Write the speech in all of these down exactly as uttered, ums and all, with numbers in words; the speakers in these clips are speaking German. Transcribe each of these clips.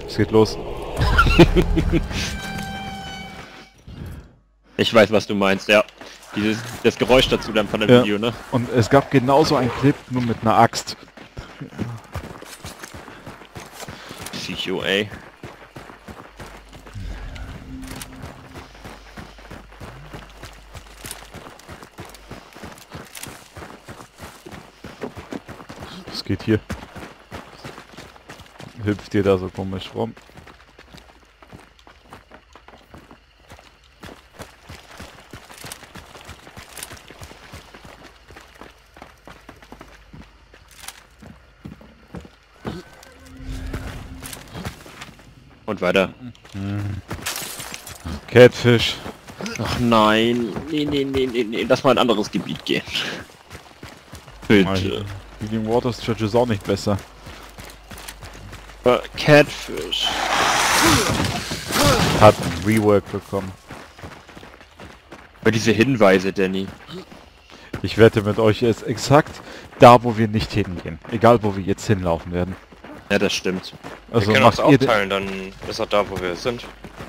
Es geht los. Ich weiß, was du meinst, ja. Dieses, das Geräusch dazu dann von dem Ja. Video, ne? Und es gab genauso einen Clip, nur mit einer Axt. Psycho, ey. Es geht hier. Hüpft ihr da so komisch rum. Und weiter. Catfish. Ach nein. Nee, nee, nee, nee, nee. Lass mal in ein anderes Gebiet gehen. Bitte. Healing Waters Church ist auch nicht besser. Uh, Catfish. Hat ein Rework bekommen. Aber diese Hinweise, Danny. Ich wette mit euch, er ist exakt da, wo wir nicht hingehen. Egal, wo wir jetzt hinlaufen werden. Ja, das stimmt. Also wir können uns macht ihr... aufteilen, dann ist er da, wo wir sind.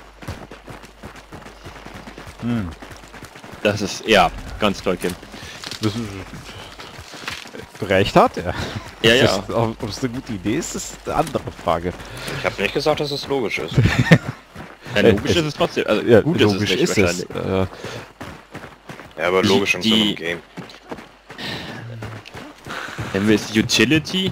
Hm. Das ist, ja, ganz toll, Kim. Das ist, recht hat er. Ja, ja. Das, ob es eine gute Idee ist, ist eine andere Frage. Ich habe nicht gesagt, dass es logisch ist. Ja, logisch ist es trotzdem. Also Ja, gut logisch ist es, nicht, ist es. Äh, Ja, aber logisch in so Die- einem Game. Nennen wir es Utility?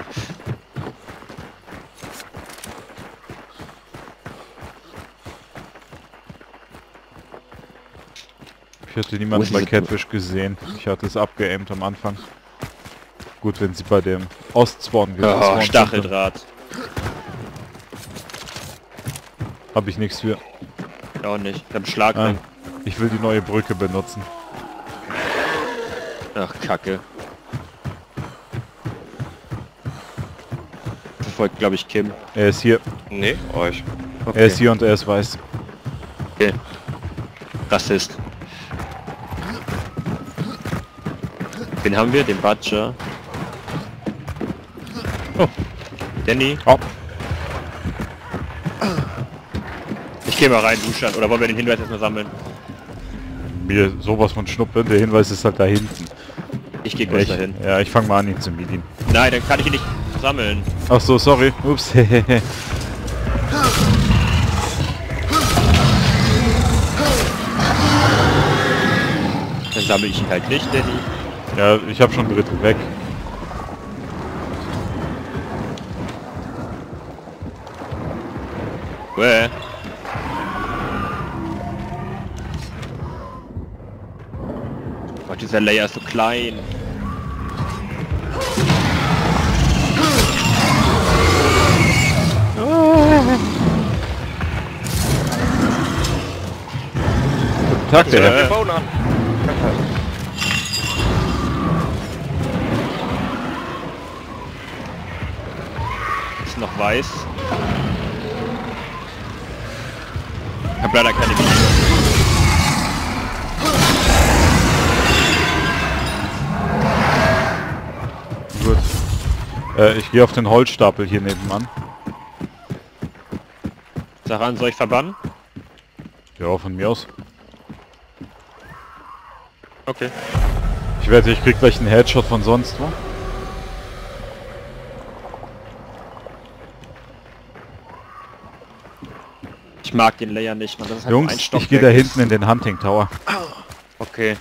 ich hatte Wo niemanden ist bei diese- Catfish gesehen. Ich hatte es abgeaimt am Anfang. Gut, wenn sie bei dem Ostspawn Oh, gespawnt sind, Stacheldraht. habe ich nichts für. Auch nicht. Ich hab einen Schlag. Ah, ich will die neue Brücke benutzen. Ach, Kacke. Verfolgt, glaube ich, Kim. Er ist hier. Nee, euch. Okay. Er ist hier und er ist weiß. Okay. Rassist. Wen haben wir? Den Butcher. Oh. Danny. Oh, Ich geh mal rein, duschen. Oder wollen wir den Hinweis erstmal sammeln? mir sowas von Schnuppe. Der Hinweis ist halt da hinten. Ich gehe kurz Ich, dahin. ja, ich fange mal an, ihn zu medien. Nein, dann kann ich ihn nicht sammeln. Ach so, sorry. Ups. Dann sammle ich ihn halt nicht, Danny. ja, ich habe schon ein Drittel weg. Bäh. Gott, dieser Layer ist so klein. Guten Tag, der Äh. Herr. Wir bauen an. Ist noch weiß. Ich hab leider keine Videos. Gut. Äh, ich gehe auf den Holzstapel hier nebenan. Saran, soll ich verbannen? Ja, von mir aus. Okay. Ich wette, ich krieg gleich einen Headshot von sonst wo. Ich mag den Layer nicht, man. Das ist halt nur ein Jungs, Stock ich gehe da weg. hinten in den Hunting Tower. Okay.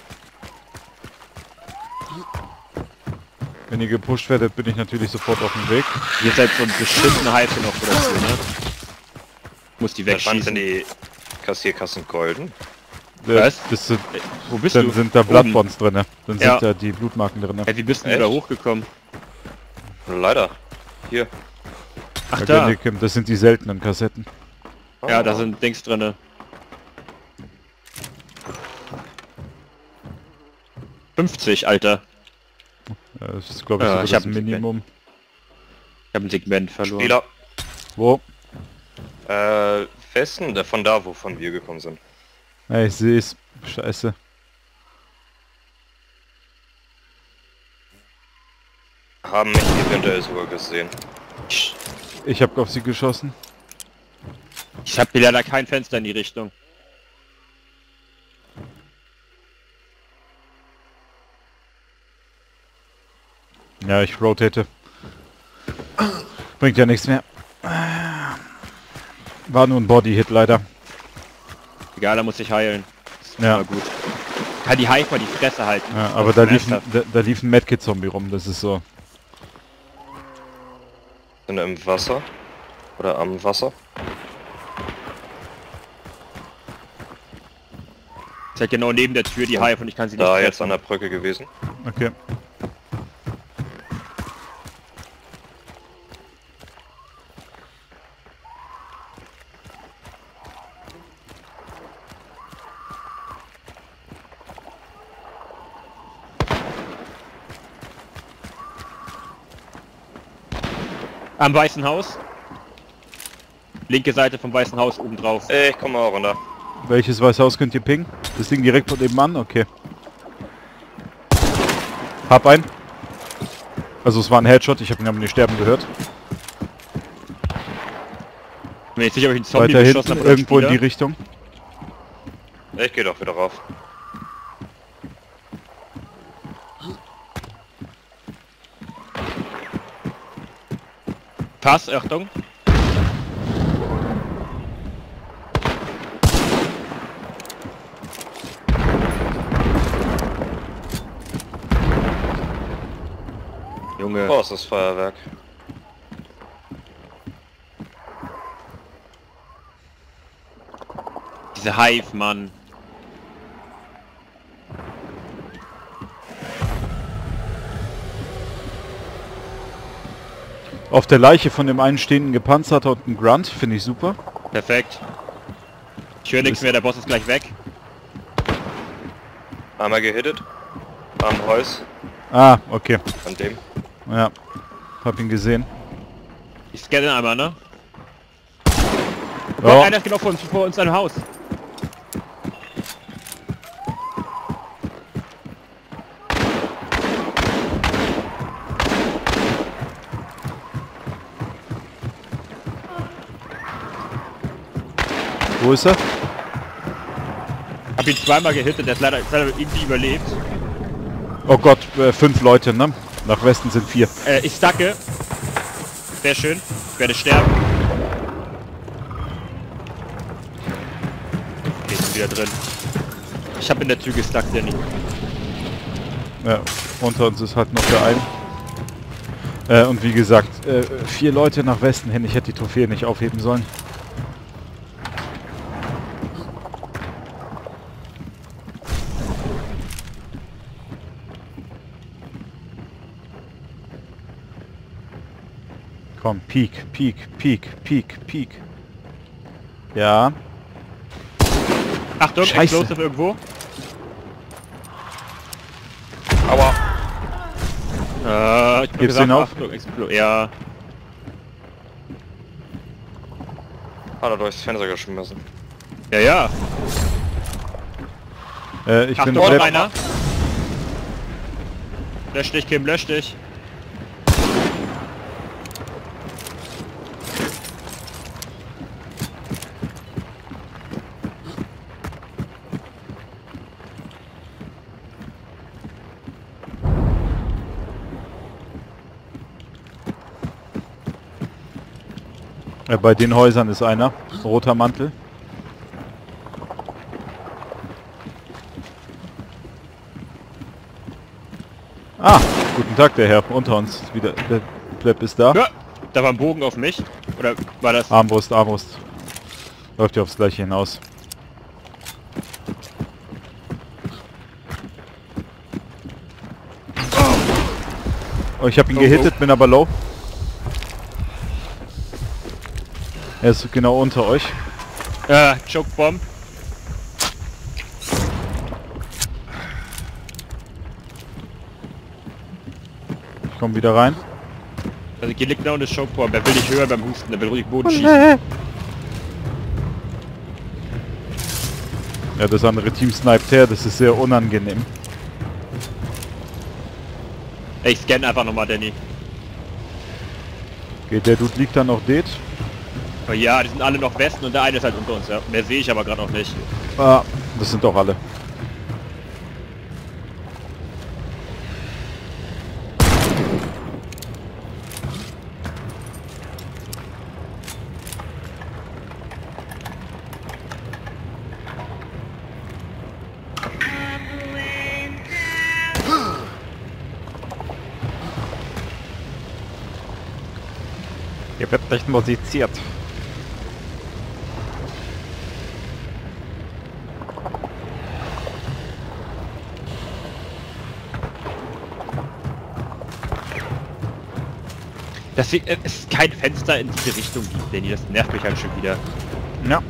Wenn ihr gepusht werdet, bin ich natürlich sofort auf dem Weg. Ihr seid so ein beschissene Heiße noch oder so, ne? Muss die Seit wann sind wegschießen. die Kassierkassen golden? Äh, Was? Das sind, Äh, Wo bist dann du? sind da Oben. Bloodbonds drinne. Dann Ja. sind da die Blutmarken drinne. Hey, wie bist du Echt? da hochgekommen? Leider. Hier. Ach Da da. könnt ihr- Das sind die seltenen Kassetten. Ja, Oh. da sind Dings drinne. fünfzig, Alter. Ja, Das ist, glaube ich, Ja, sogar ich das hab ein Minimum. Ich habe ein Segment verloren. Spieler. Wo? Äh, Westen, der von da, wovon wir gekommen sind. Ja, ich sehe es. Scheiße. Haben mich eventuell sogar gesehen. Ich hab auf sie geschossen. Ich hab hier leider kein Fenster in die Richtung. Ja, ich rotate. Bringt ja nichts mehr. War nur ein Body-Hit leider. Egal, da muss ich heilen. Ist Ja. immer gut. Kann die Hive mal die Fresse halten. Ja, aber Das da ist lief, ein, ernsthaft. da, da lief ein Medkit-Zombie rum, das ist so. Sind wir im Wasser? Oder am Wasser? Ist halt genau neben der Tür die Hive und ich kann sie nicht Da treffen. jetzt an der Brücke gewesen. Okay. Am Weißen Haus. Linke Seite vom Weißen Haus oben drauf. Ey, ich komme auch runter. Welches Weiße Haus könnt ihr pingen? Das Ding direkt von nebenan? Okay. Hab einen. Also es war ein Headshot, ich habe ihn aber nicht sterben gehört. Ich bin jetzt nicht, ob ich einen Zombie Weiter geschossen hinten, habe oder irgendwo in die Spieler. Richtung. Ich gehe doch wieder rauf. Pass, Achtung. Junge. Oh, ist das Feuerwerk. Diese Hive, Mann. Auf der Leiche von dem einen stehenden Gepanzerter und ein Grunt, finde ich super. Perfekt. Ich höre nichts mehr, der Boss ist gleich weg. Einmal gehittet. Am Haus. Ah, okay. An dem. Ja, hab ihn gesehen. Ich scanne einmal, ne? Oh, Gott, einer ist genau vor uns, vor uns am Haus. wo ist er? Hab ihn zweimal gehittet, der hat leider, ist leider irgendwie überlebt. Oh Gott, äh, fünf Leute, ne? Nach Westen sind vier. Äh, ich stacke. Sehr schön. Ich werde sterben. Okay, ich bin wieder drin. Ich hab in der Tür gestackt, Danny. Ja, unter uns ist halt noch der ein. Äh, und wie gesagt, äh, vier Leute nach Westen hin. Ich hätte die Trophäe nicht aufheben sollen. Komm, Peak, Peak, Peak, Peak, Peak. Ja. Achtung, Scheiße. Explosive irgendwo. Aua. Äh, ich hab Gibst du ihn auf? Achtung, Explo ja. Hat er durchs Fenster geschmissen. Ja, ja. Äh, ich bin Achtung, noch Flap. einer. Lösch dich, Kim, lösch dich. Äh, bei den Häusern ist einer. Roter Mantel. Ah, guten Tag, der Herr. Unter uns. Wieder, der Pleb ist da. Ja, da war ein Bogen auf mich. Oder war das... Armbrust, Armbrust. Läuft ja aufs Gleiche hinaus. Oh, ich habe ihn Oh, gehittet, oh. bin aber low. Er ist genau unter euch. Äh, Chokebomb. Ich komme wieder rein. Also hier liegt genau eine Chokebomb. Er will nicht höher beim Husten, der will ruhig Boden Oh, schießen. Ja, das andere Team sniped her, das ist sehr unangenehm. Ich scanne einfach nochmal, Danny. Geht der Dude liegt dann noch det? Oh ja, die sind alle noch Westen und der eine ist halt unter uns, ja. Mehr sehe ich aber gerade noch nicht. Ah, das sind doch alle. Hier wird nicht musiziert. Dass äh, es kein Fenster in diese Richtung gibt, Danny, das nervt mich halt schon wieder. Ja.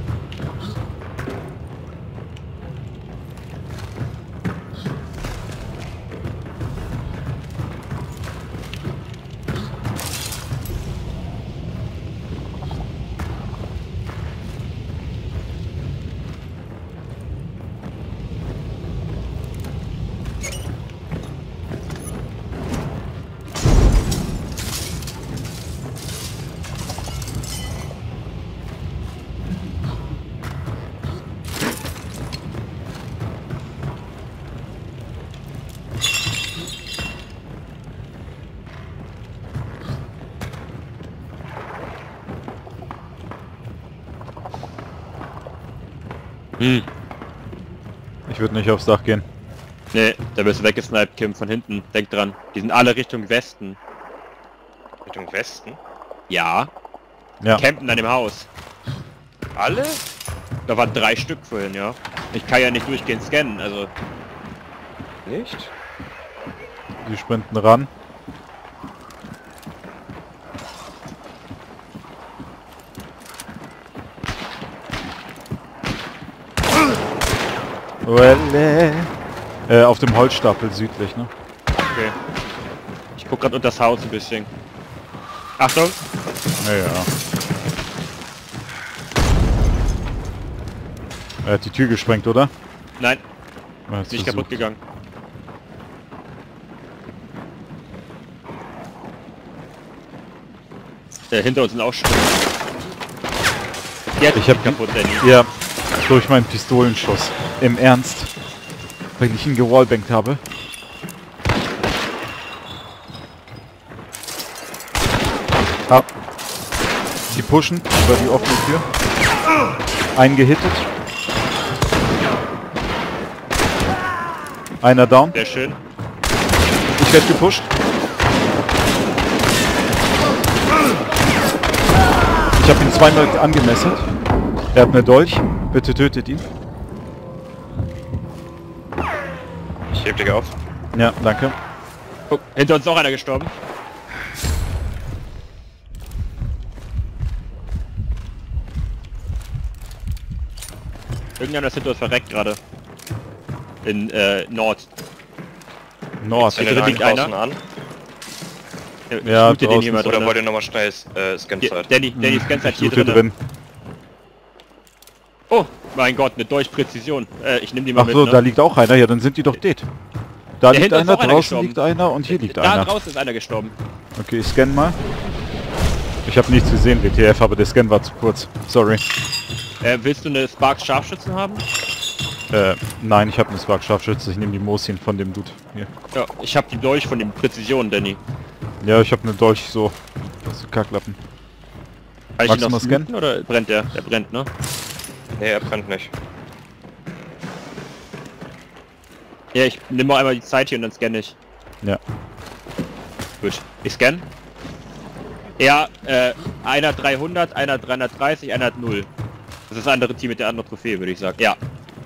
Hm. Ich würde nicht aufs Dach gehen. Nee, da wirst du weggesniped, Kim, von hinten. Denk dran. Die sind alle Richtung Westen. Richtung Westen? Ja. Ja. Campen an dem Haus. Alle? Da waren drei Stück vorhin, ja. Ich kann ja nicht durchgehend scannen, also. Nicht? Die sprinten ran. Well, äh, auf dem Holzstapel südlich, ne? Okay. Ich guck grad unter das Haus ein bisschen. Achtung! Ja, ja. Er hat die Tür gesprengt, oder? Nein, Er ist nicht kaputt gegangen. Der hinter uns sind auch schon. Jetzt Ich hab kaputt, Danny. Ja, durch meinen Pistolenschuss. Im Ernst. Wenn ich ihn gewallbankt habe. Ah. Die pushen über die offene Tür. Einen gehittet. Einer down. Sehr schön. Ich werde gepusht. Ich habe ihn zweimal angemessert. Er hat eine Dolch. Bitte tötet ihn. Ich heb dich auf. Ja, danke. Guck, hinter uns ist auch einer gestorben. Irgendeiner ist hinter uns verreckt gerade. In äh, Nord. Nord. Zündet Hinter einen liegt einer. draußen an. Ja, Lootet den draußen hier mal ist- Oder drin. wollt ihr nochmal schnell äh, Scan-Zeit? Danny, Danny scannt halt Ich hier loote drin. drin. Oh, mein Gott, mit Dolchpräzision. Äh, ich nehme die mal Ach mit, so, ne? da liegt auch einer. Ja, dann sind die doch dead. Da Der liegt hinter uns einer, ist auch einer draußen gestorben. liegt einer und hier liegt Da einer. draußen ist einer gestorben. Okay, ich scanne mal. Ich habe nichts gesehen, W T F, aber der Scan war zu kurz. Sorry. Äh, willst du eine Sparks Scharfschützen haben? Äh, nein, ich habe eine Spark Scharfschütze. Ich nehme die Mosin von dem Dude. Hier. Ja, ich habe die Dolch von den Präzision, Danny. Ja, ich habe eine Dolch so. Das ist Kacklappen. Kann ich Magst ihn du noch mal scannen? snooten oder brennt der? Der brennt, ne? Nee, er brennt nicht. Ja, ich nehme mal einmal die Zeit hier und dann scanne ich. Ja. Gut. Ich scanne. Ja, äh, einer dreihundert, einer dreihundertdreißig, einer hat null. Das ist das andere Team mit der anderen Trophäe, würde ich sagen. Ja.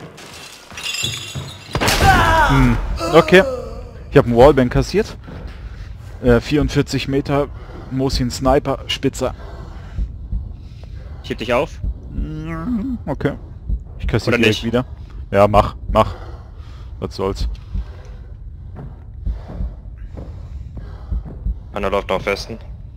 Hm. Okay. Ich habe einen Wallbang kassiert. Äh, vierundvierzig Meter. Mosin Sniper. Spitzer. Ich heb dich auf. Okay. Ich kassiere Oder direkt nicht? wieder. Ja, mach, mach. Was soll's. Einer läuft nach Westen.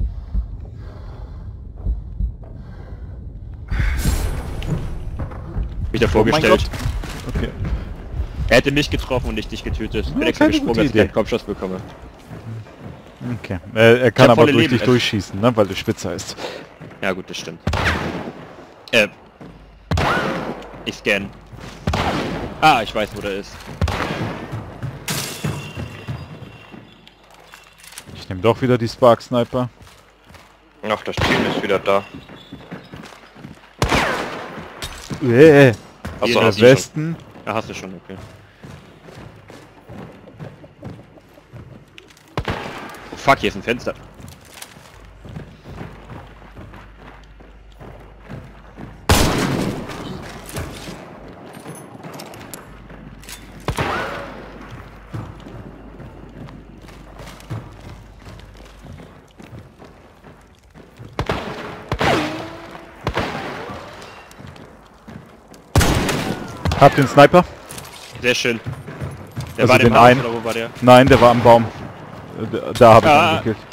Wieder Oh mein vorgestellt. Gott. Okay. Er hätte mich getroffen und nicht dich getötet. Bin Ja, extra keine gesprungen, gute dass ich Idee. keinen Kopfschuss bekomme. Okay. Äh, er kann hab aber volle durch Leben, dich es- durchschießen, ne? Weil du Spitze heißt. Ja gut, das stimmt. Äh. Ich scan. Ah, ich weiß, wo der ist. Ich nehme doch wieder die Spark Sniper. Ach, das Team ist wieder da. Äh, Achso, Hier, hast der du schon. Westen. Ah, hast du schon, okay. Oh, fuck, hier ist ein Fenster. Hab den Sniper. Sehr schön. Der Also war den dem Haus, einen. oder wo war der? Nein, der war am Baum. Äh, Da, da habe ich Ah. ihn gekillt.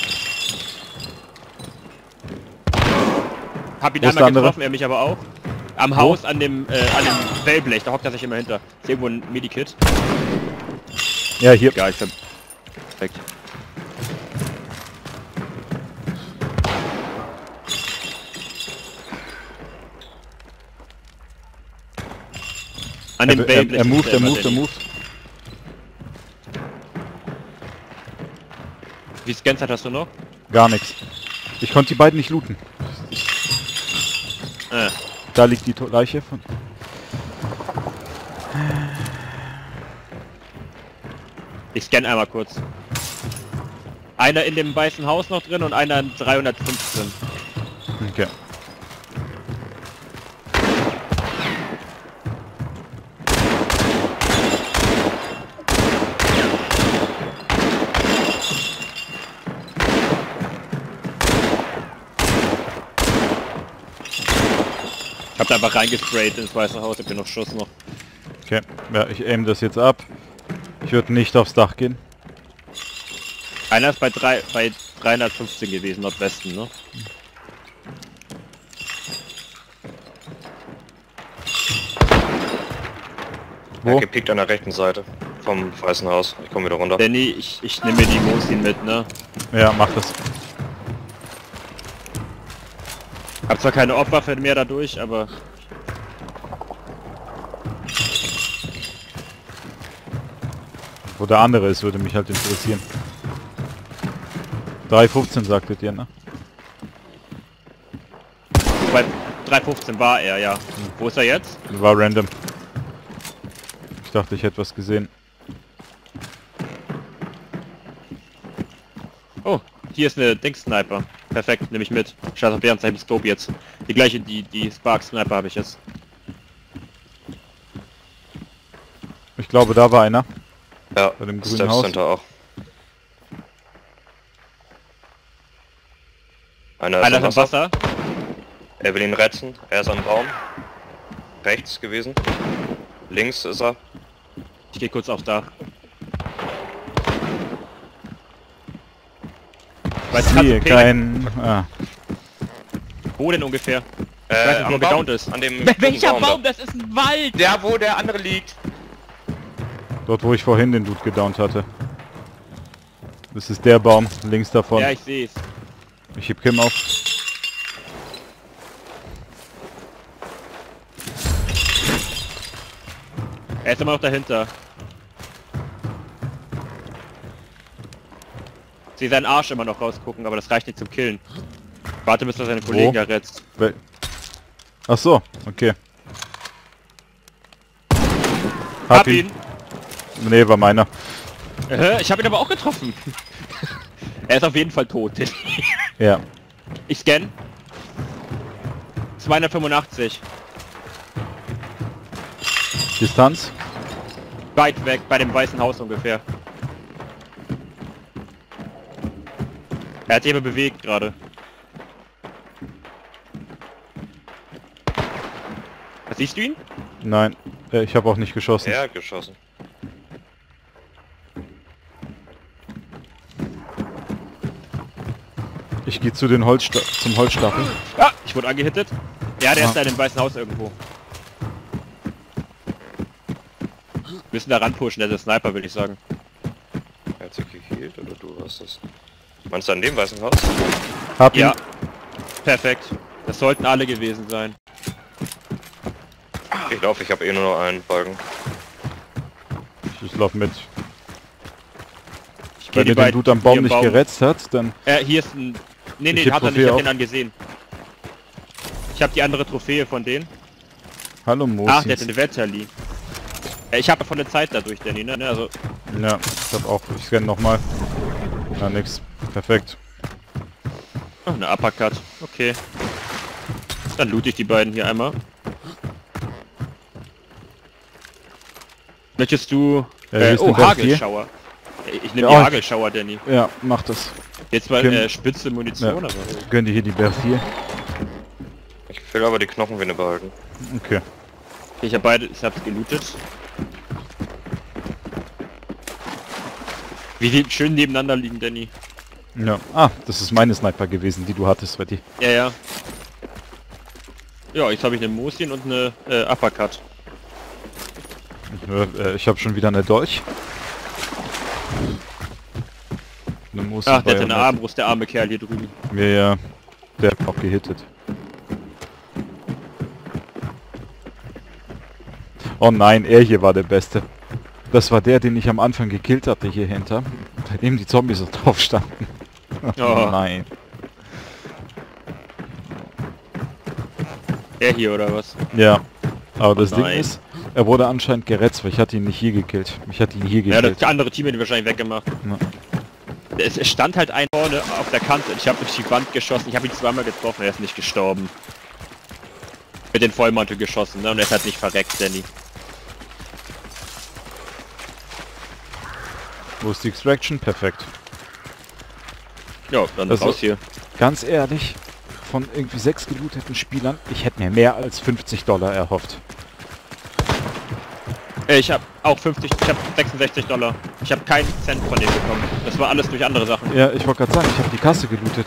Hab ihn Wo ist einmal der andere? getroffen, er mich aber auch. Am Haus an dem, äh, an dem Wellblech, da hockt er sich immer hinter. Ist irgendwo ein Medikit? Ja, hier. Ja, ich ver... Perfekt. An Er, dem er, Wellblech. er ist moved, er immer moved, er Danny. moved. Wie Scans hast du noch? Gar nichts. Ich konnte die beiden nicht looten. Äh. Da liegt die To- Leiche von... Ich scanne einmal kurz. Einer in dem weißen Haus noch drin und einer in dreihundertfünfzehn. Okay. Ich hab da einfach reingesprayt ins weiße Haus, hab hier noch Schuss noch. Okay. Ja, ich aim das jetzt ab. Ich würde nicht aufs Dach gehen. Einer ist bei, drei, bei dreihundertfünfzehn gewesen, Nordwesten, ne? Wo? Er gepickt an der rechten Seite vom Weißen Haus. Ich komme wieder runter. Danny, ich, ich nehme mir die Mosin mit, ne? Ja, mach das. Hab zwar keine Obwaffe mehr dadurch, aber... Wo der andere ist, würde mich halt interessieren. drei fünfzehn sagtet ihr, ne? Bei dreihundertfünfzehn war er, ja. Wo ist er jetzt? War random. Ich dachte, ich hätte was gesehen. Oh, hier ist eine Dings-Sniper. Perfekt, nehme ich mit. Scheiß auf Bären, Scope jetzt. Die gleiche, die, die Spark-Sniper habe ich jetzt. Ich glaube, da war einer. Ja, Bei dem grünen Steps Haus. Center auch. Einer ist Einer im ist im Wasser. Wasser. Er will ihn retten. Er ist am Baum. Rechts gewesen. Links ist er. Ich gehe kurz aufs Dach. Weißt du, Hier, kannst du kein... Ah. wo denn ungefähr? Äh, weiß nicht, wo am er Baum. gedownt ist. An dem Welcher Baum da. Baum? Das ist ein Wald! Der, wo der andere liegt. Dort, wo ich vorhin den Dude gedownt hatte. Das ist der Baum, links davon. Ja, ich sehe es. Ich heb Kim auf. Er ist immer noch dahinter. Ich sehe seinen Arsch immer noch rausgucken, aber das reicht nicht zum Killen. Warte, bis er seine Kollegen da rettet. Wel- Ach so, okay. Hab ihn! Nee, war meiner. Äh, ich habe ihn aber auch getroffen. Er ist auf jeden Fall tot. Ja. Ich scan. zweihundertfünfundachtzig. Distanz? Weit weg, bei dem weißen Haus ungefähr. Er hat sich aber bewegt gerade. Was, siehst du ihn? Nein, äh, ich habe auch nicht geschossen. Er hat geschossen. Ich gehe zu den Holzsta zum Holzstapel. Ah, ich wurde angehittet. Ja, der Ah. ist da in dem weißen Haus irgendwo. Wir müssen da ranpushen, der ist der Sniper, will ich sagen. Er hat sich geheilt oder du hast es? Meinst du an dem weißen Haus? Hab ihn. Ja. Perfekt. Das sollten alle gewesen sein. Ich glaube, ich habe eh nur noch einen Balken. Ich lauf mit. Ich Wenn geh ihr den Dude am hier Baum im nicht geretzt hat, dann... Äh, hier ist ein... Nee, Ich nee, heb hat er nicht, Trophäe ich hab auf. den angesehen. Ich habe die andere Trophäe von denen. Hallo Mosi. Ach, der hat eine Wetterli. Äh, ich habe von der Zeit dadurch, Danny, ne? Also, Ja, ich hab auch... Ich scanne nochmal. Na, nix. Perfekt. oh, eine Uppercut. Okay. Dann loot ich die beiden hier einmal. Möchtest du... Ja, hier Äh, ist oh, eine Bell vier. Hagelschauer. Äh, Ich nehme Ja, die Hagelschauer, Danny. Ja, mach das. Jetzt mal Kim- äh, spitze Munition, Ja. aber... Gönn dir hier die Bär vier. Ich will aber die Knochenvene behalten. Okay. Okay, ich habe beide... Ich hab's gelootet. Wie die schön nebeneinander liegen, Danny. Ja. Ah, das ist meine Sniper gewesen, die du hattest, Betty. Ja, ja. Ja, jetzt habe ich eine Mosin und eine äh, Uppercut. Ja, äh, ich habe schon wieder eine Dolch. Eine Mosi Ach, der hat eine Bajonett. Armbrust, der arme Kerl hier drüben. Ja, ja. Der hat auch gehittet. Oh nein, er hier war der Beste. Das war der, den ich am Anfang gekillt hatte hier hinter. Bei dem die Zombies so drauf standen. Oh, Oh. nein. Der hier oder was? Ja. Aber das Oh Ding nein. ist, er wurde anscheinend geretzt, weil ich hatte ihn nicht hier gekillt. Ich hatte ihn hier Ja, gekillt. das andere Team hat ihn wahrscheinlich weggemacht. Ja. Es, es stand halt ein vorne auf der Kante und ich habe durch die Wand geschossen. Ich habe ihn zweimal getroffen, er ist nicht gestorben. Mit den Vollmantel geschossen, ne? Und er ist halt nicht verreckt, Danny. Wo ist die Extraction? Perfekt. Ja, dann Also- raus hier. Ganz ehrlich, von irgendwie sechs gelooteten Spielern, ich hätte mir mehr als fünfzig Dollar erhofft. Äh, ich habe auch fünfzig, ich habe sechsundsechzig Dollar. Ich habe keinen Cent von denen bekommen. Das war alles durch andere Sachen. Ja, ich wollte gerade sagen, ich habe die Kasse gelootet.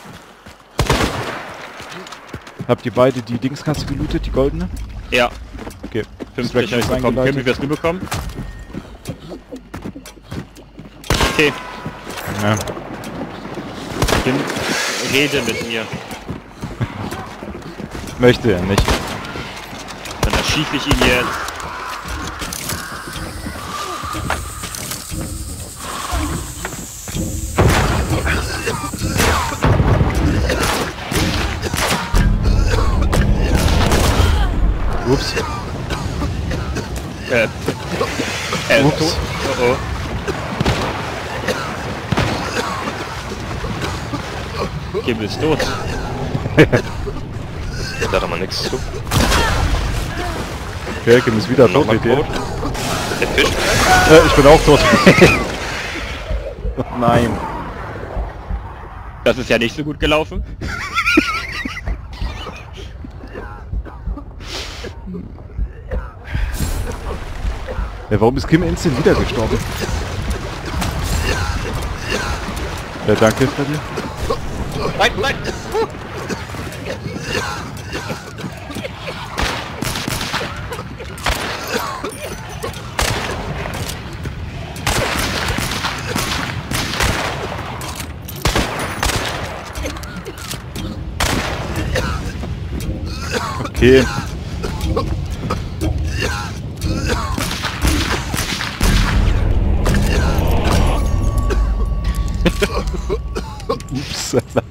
Habt ihr beide die Dingskasse gelootet, die goldene? Ja, Okay. fünfzig habe ich bekommen. eingeleitet. Kim, wie wirst du bekommen? Okay, Ja. Kim, rede mit mir. Möchte er nicht. Dann erschieße ich ihn jetzt. Ups. Äh, äh, Ups. tot. Oh, oh. Kim ist tot. Da hat er mal nichts zu. Okay, Kim ist wieder tot Nochmal mit dir. tot. Der Fisch? Äh, ich bin auch tot. Nein. Das ist ja nicht so gut gelaufen. Ja, warum ist Kim instant wieder gestorben? Ja, danke, Freddy. Nein, nein! Okay. Ups.